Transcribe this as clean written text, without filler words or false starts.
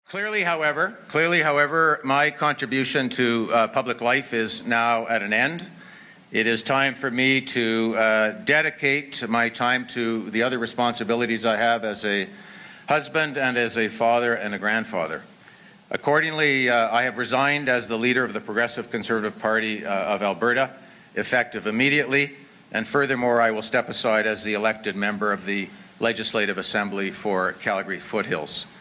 Clearly, however, my contribution to public life is now at an end. It is time for me to dedicate my time to the other responsibilities I have as a husband and as a father and a grandfather. Accordingly, I have resigned as the leader of the Progressive Conservative Party of Alberta, effective immediately, and furthermore, I will step aside as the elected member of the Legislative Assembly for Calgary Foothills.